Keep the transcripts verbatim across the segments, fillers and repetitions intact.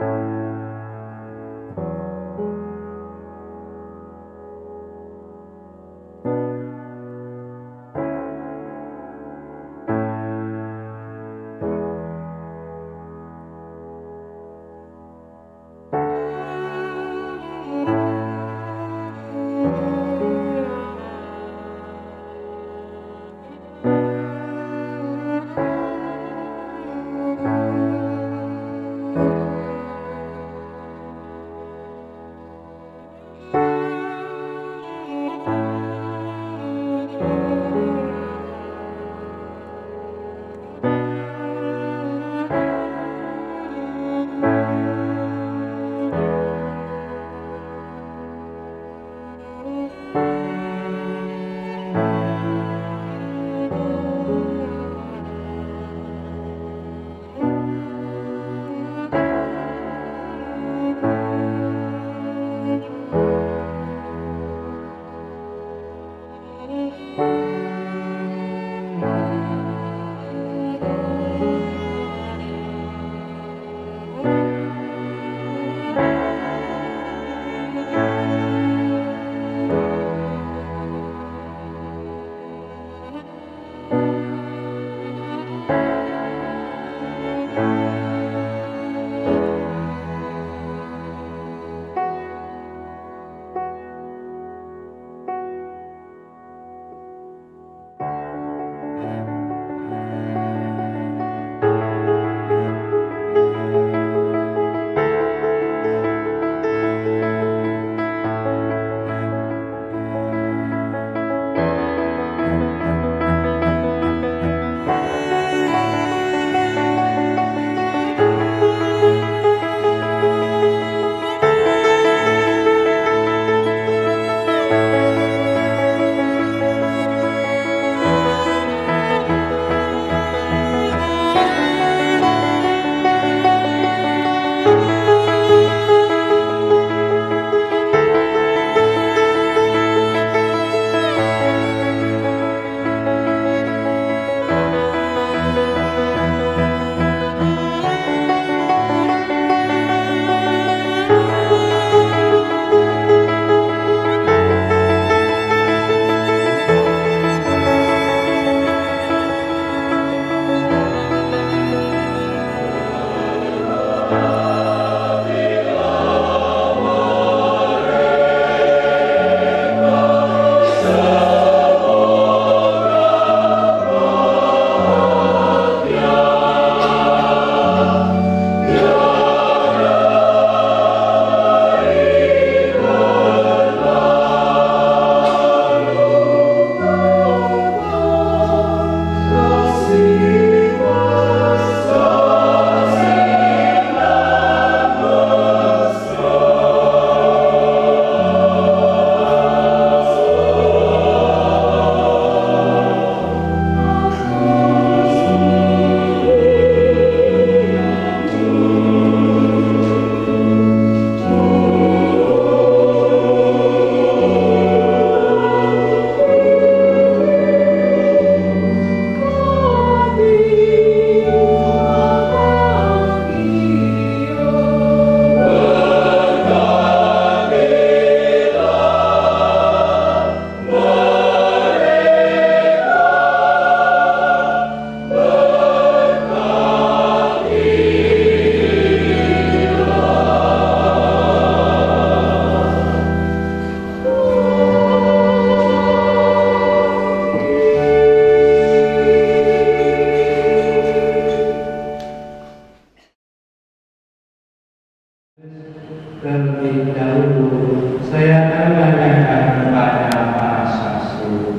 Terlebih dahulu, saya akan menanyakan kepada Pak Sasu.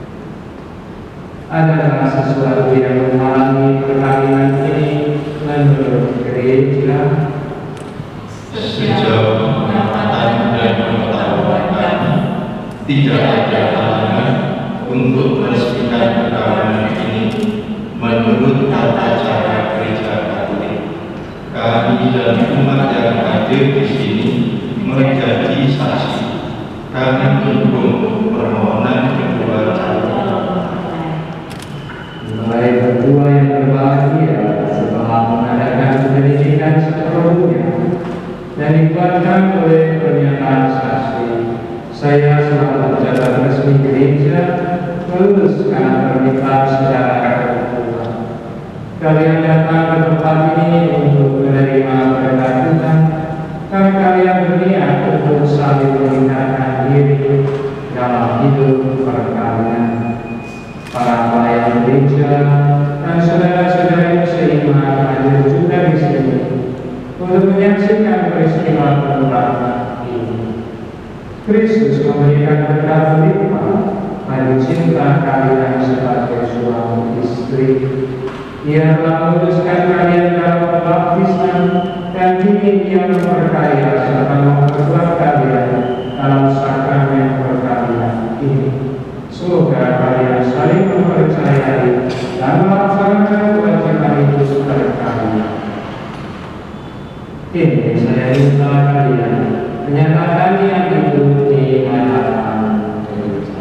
Adakah sesuatu yang menghalangi perkawinan ini menurut gereja? Sejauh pengamatan dan pengetahuan kami, tidak ada halangan untuk meresmikan perkawinan ini menurut tata cara gereja Katolik. Kami dan umat yang hadir di sini menjadi saksi. Kami mendukung permohonan kedua calon. Mulai berdua yang berbahagia setelah mengadakan pendidikan sepenuhnya, datang ke tempat ini untuk menerima berkat Tuhan, dan kalian berniat untuk saling mengingatkan diri dalam hidup perkalian. Para pelayan gereja dan saudara-saudara seiman hadir juga di sini untuk menyaksikan peristiwa penukaran ini. Kristus memberikan berkat berlimpah bagi cinta kalian sebagai suami istri. Ia telah memutuskan kalian dalam baptisan, dan kini Ia memperkaya serta memperkuat kalian dalam sakramen perkawinan ini. Semoga kalian saling mempercayai dan melaksanakan kewajiban itu perkawinan. Ini saya minta kalian menyatakan niat itu di hadapan gereja.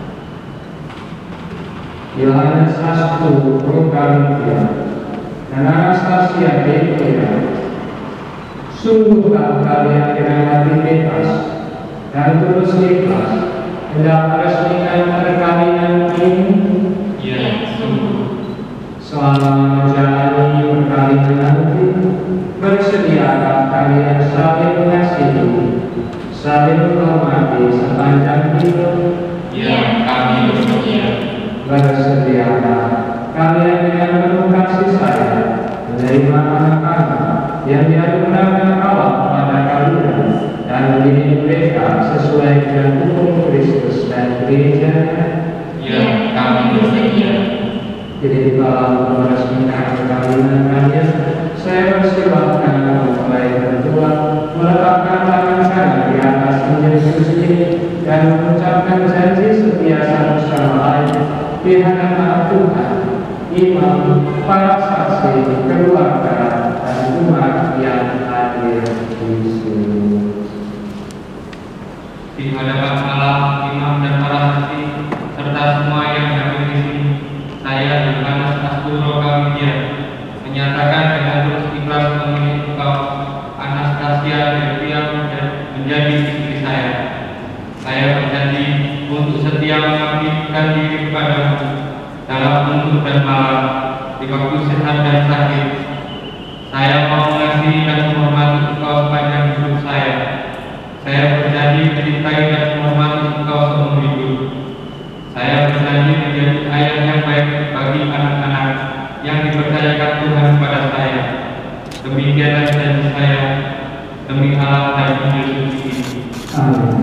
Yohanes satu Prokarintia dan Anastasia Delia, sungguhlah kalian dengan hati bebas dan tulus ikhlas hendak meresmikan perkawinan ini? Ya, sungguh. Selama menjalani perkawinan nanti, bersediakah kalian saling mengasihi, saling menghormati sepanjang hidup? Ya, kami bersedia. Bersediakah kalian dengan penuh kasih sayang menerima anak-anak yang dianugerahkan Allah kepada kalian dan mendidik mereka sesuai dengan hukum Kristus dan gereja-Nya? Ya, kami bersedia. Jadi di dalam meresmikan perkawinan kalian, saya persilahkan mempelai tertua meletakkan tangan kanan di atas meja suci dan mengucapkan janji setia satu sama lain di hadapan Tuhan, imam, para saksi, keluarga, dan umat yang hadir di sini. Di hadapan Allah, imam dan para saksi, serta semua yang hadir di sini, saya Yohanes Asturo Kamidia menyatakan dengan tulus ikhlas memilih engkau, Anastasia Delia, menjadi istri saya. Saya berjanji untuk setia mengabdikan diri kepadamu dalam untuk dan malam, di waktu sehat dan sakit. Saya mau mengasihi dan menghormati engkau sepanjang hidup saya. Saya berjanji mencintai dan menghormati engkau seumur hidup. Saya berjanji menjadi ayah yang baik bagi anak-anak yang dipercayakan Tuhan kepada saya. Demikianlah janji saya demi Allah dan Injil suci ini. Amin.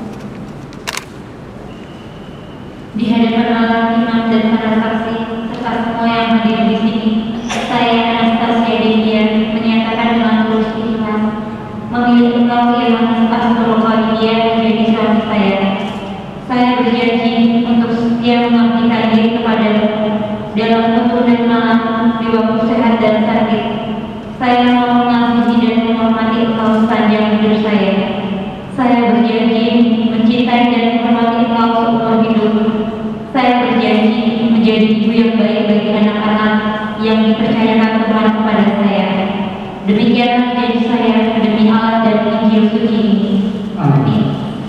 Di hadapan Allah, imam dan para saksi serta semua yang hadir di sini, saya Anastasia Delia menyatakan dengan tulus ikhlas memilih engkau Yohanes Asturo Kamidia menjadi suami saya. Saya berjanji untuk setia mengabdikan diri kepadamu dalam tutur dan malam, di waktu sehat dan sakit. Saya mau mengasihi dan menghormati engkau sepanjang hidup saya. Saya berjanji mencintai dan menghormati engkau seumur hidup. Saya berjanji menjadi ibu yang baik bagi anak-anak yang dipercayakan Tuhan kepada saya. Demikianlah janji saya demi Allah dan Injil suci ini. Amin.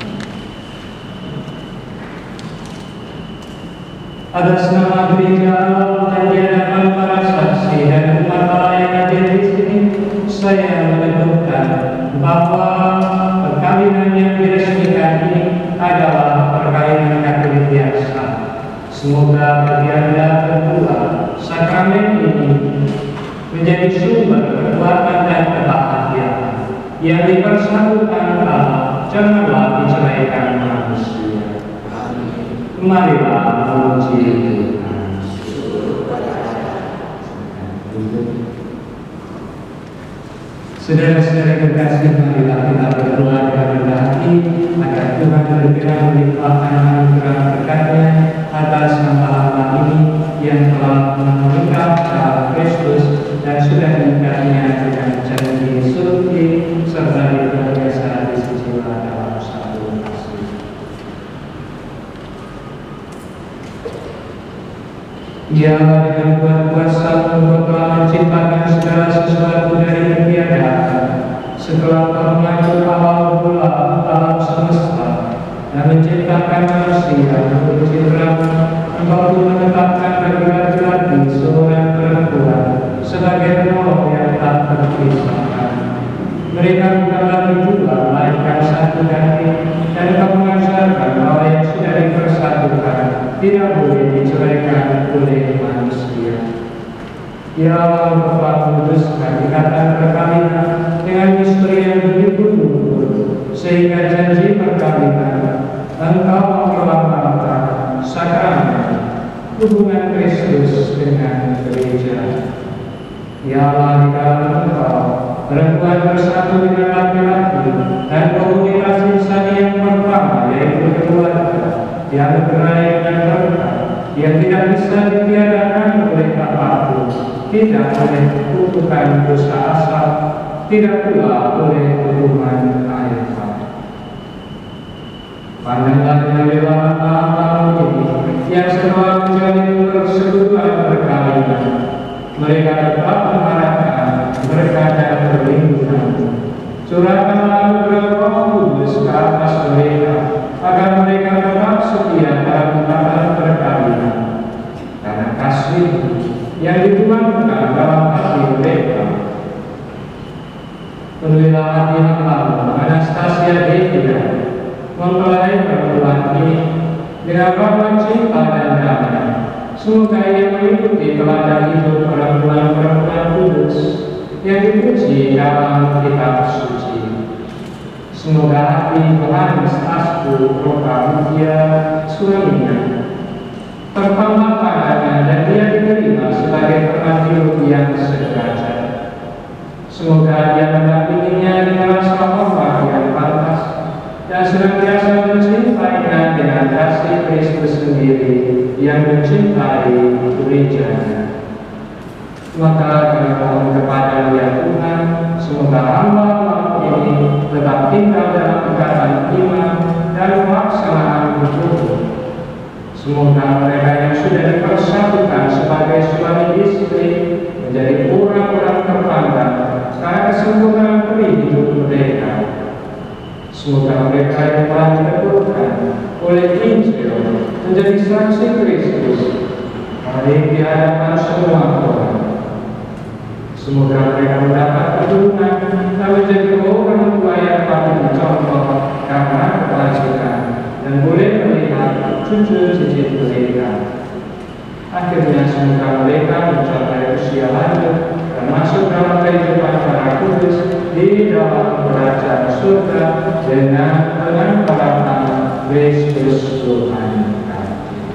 Atas nama gereja Allah dan di hadapan para saksi dan umat Allah yang hadir di sini, saya meneguhkan bahwa perkawinan yang diresmikan ini adalah perkawinan Katolik yang sah. Semoga bagi Anda berdua, sakramen ini menjadi sumber kekuatan dan kebahagiaan yang dipersatukan Allah, janganlah diceraikan manusia. Marilah memuji Tuhan. Saudara-saudara kekasih, marilah kita berdoa dengan rendah hati agar Tuhan berkenan melimpahkan anugerah berkat-Nya atas hamba-hamba ini yang telah menikah dalam Kristus dan sudah menikahnya dengan janji surga serta diperbiasa di sisi Allah dalam satu kasih. Ia dengan kuat kuasa telah menciptakan segala sesuatu dari ketiadaan, setelah telah mengatur awal mula alam semesta dan menciptakan manusia menurut citra. Engkau pun menetapkan bagi laki-laki seorang perempuan sebagai sebagai penolong yang tak terpisahkan. Mereka bukan lagi dua, melainkan satu daging, dan Engkau mengajarkan bahwa yang sudah dipersatukan tidak boleh diceraikan oleh manusia. Ya Allah, Engkau telah memutuskan ikatan perkawinan dengan misteri yang begitu luhur, sehingga janji perkawinan Engkau melambangkan sakramen hubungan Kristus dengan gereja. Ya Allah, di dalam Engkau perempuan bersatu dengan laki-laki dan komunitas insan yang pertama, yaitu keluarga, yang berai dan berkat, yang tidak bisa ditiadakan oleh apapun, tidak oleh kutukan dosa asal, tidak pula oleh hukuman air mata. Pandanglah dengan lelah tamu ini yang setelah menjadi persekutuan perkawinan, mereka tetap mengharapkan berkat dan perlindungan. Curahkanlah Roh Kudus ke atas mereka, agar mereka tetap setia dalam ikatan perkawinan, karena kasih yang dituangkan dalam hati mereka. Penuhilah hati hamba Anastasia Devia mempelai perempuan ini dengan rahmat cinta dan damai. Semoga ia mengikuti teladan hidup perempuan-perempuan kudus yang dipuji dalam kitab suci. Semoga hati Yohanes Aspu Rokamudia suaminya tertambah padanya dan dia diterima sebagai teman hidup yang sederajat. Semoga dia mendampinginya dengan sahabat yang pantas dan senantiasa mencintainya dengan kasih Kristus sendiri yang mencintai gerejanya. Maka kami mohon kepada ya Tuhan, semoga hamba ini tetap tinggal dalam ikatan iman dan pelaksanaan hukum. Semoga mereka yang sudah dipersatukan sebagai suami istri menjadi orang-orang terpandang karena kesempurnaan peri hidup mereka. Semoga mereka yang telah diteguhkan oleh Injil menjadi saksi Kristus di hadapan semua orang. Semoga mereka mendapat keturunan dan menjadi orang tua yang patut dicontoh karena kebajikan dan boleh melihat cucu-cucu mereka. Akhirnya semoga mereka mencapai usia lanjut dan masuk dalam kehidupan para kudus di dalam kerajaan surga dengan dengan harapan Kristus Tuhan kami.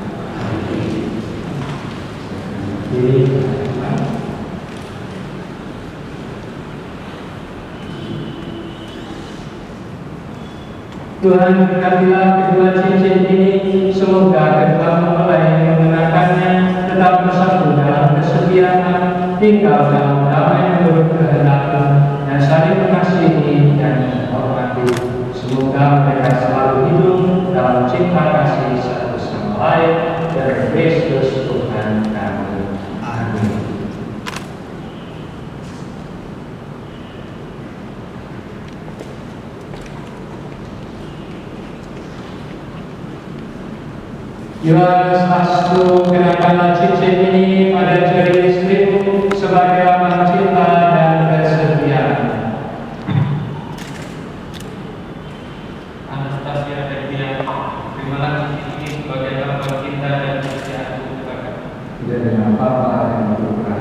Tuhan berkatilah kedua cincin ini, semoga kedua mempelai yang mengenakannya tetap bersatu dalam kesetiaan, tinggal dalam damai menurut kehendak-Mu, dan saling mengasihi dan menghormati. Semoga mereka selalu hidup dalam cinta kasih satu sama lain dari Kristus Tuhan kami. Amin. Yohanes Astu, kenakanlah cincin ini pada jari istrimu sebagai lambang cinta dan kesetiaan. Anastasia Devia, terimalah cincin ini sebagai lambang cinta dan kesetiaan kepada Dengan Bapa dan Putra.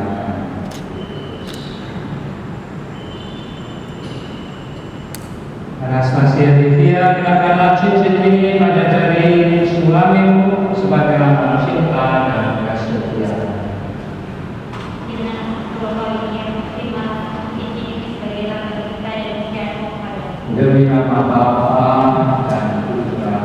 Anastasia Devia, kenakanlah cincin ini pada jari suamimu sebagai lambang cinta dan kesetiaan. Dengan Bapak yang terima cincin ini sebagai lambang cinta dan kesetiaan kepada Demi nama Bapa dan Putra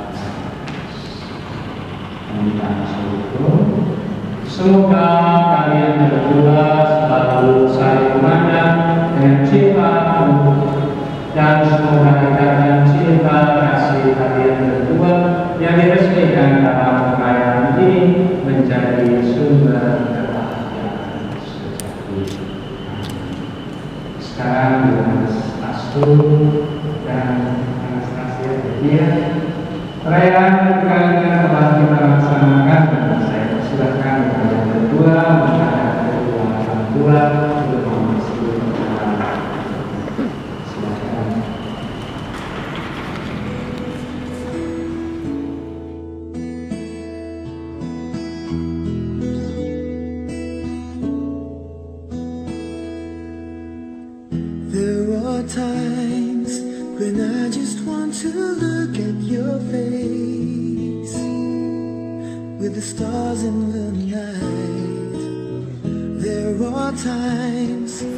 dan Roh. Semoga kalian berdua selalu saling memandang dengan cinta dan semoga ikatan cinta kasih kalian berdua yang diresmikan dalam perayaan ini menjadi sumber kebahagiaan sejati. Sekarang Yohanes Astu dan Anastasia Devia, perayaan perkawinan telah kita laksanakan dan saya persilahkan kalian berdua menghadap kedua orang tua times when I just want to look at your face with the stars in the night. There are times